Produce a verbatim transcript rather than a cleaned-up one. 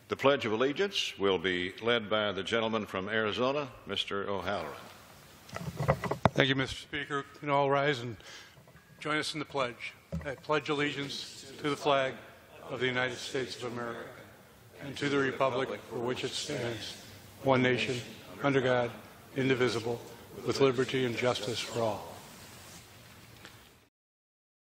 The Pledge of Allegiance will be led by the gentleman from Arizona, Mister O'Halloran. Thank you, Mister Speaker. You can all rise and join us in the pledge. I pledge allegiance to the flag of the United States of America and to the republic for which it stands, one nation, under God, indivisible, with liberty and justice for all.